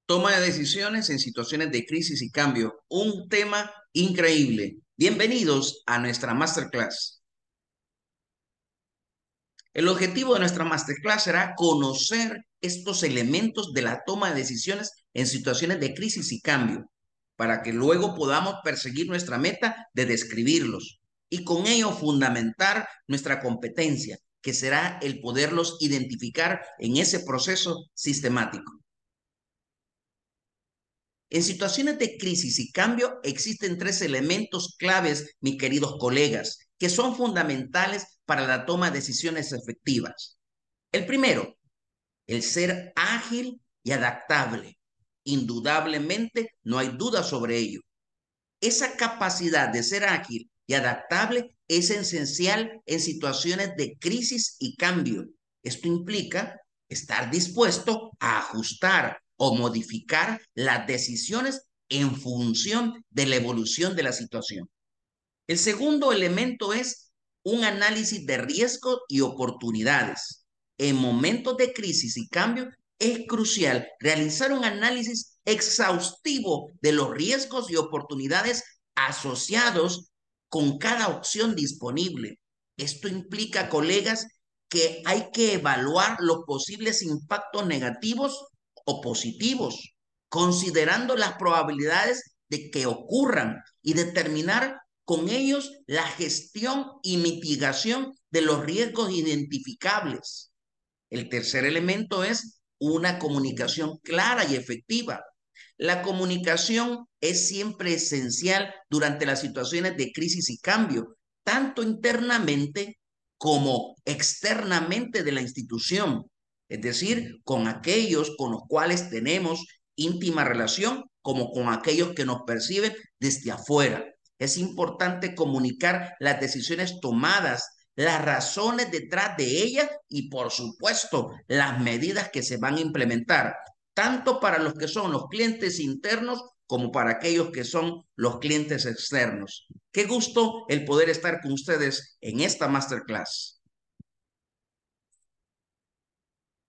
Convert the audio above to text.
Toma de decisiones en situaciones de crisis y cambio. Un tema increíble. Bienvenidos a nuestra masterclass. El objetivo de nuestra masterclass será conocer estos elementos de la toma de decisiones en situaciones de crisis y cambio, para que luego podamos perseguir nuestra meta de describirlos y con ello fundamentar nuestra competencia, que será el poderlos identificar en ese proceso sistemático. En situaciones de crisis y cambio existen tres elementos claves, mis queridos colegas, que son fundamentales para la toma de decisiones efectivas. El primero, el ser ágil y adaptable. Indudablemente, no hay duda sobre ello. Esa capacidad de ser ágil y adaptable es esencial en situaciones de crisis y cambio. Esto implica estar dispuesto a ajustar o modificar las decisiones en función de la evolución de la situación. El segundo elemento es un análisis de riesgos y oportunidades. En momentos de crisis y cambio es crucial realizar un análisis exhaustivo de los riesgos y oportunidades asociados con cada opción disponible. Esto implica, colegas, que hay que evaluar los posibles impactos negativos o positivos, considerando las probabilidades de que ocurran y determinar con ellos la gestión y mitigación de los riesgos identificables. El tercer elemento es una comunicación clara y efectiva. La comunicación es siempre esencial durante las situaciones de crisis y cambio, tanto internamente como externamente de la institución, es decir, con aquellos con los cuales tenemos íntima relación, como con aquellos que nos perciben desde afuera. Es importante comunicar las decisiones tomadas, las razones detrás de ellas y, por supuesto, las medidas que se van a implementar, tanto para los que son los clientes internos como para aquellos que son los clientes externos. Qué gusto el poder estar con ustedes en esta masterclass.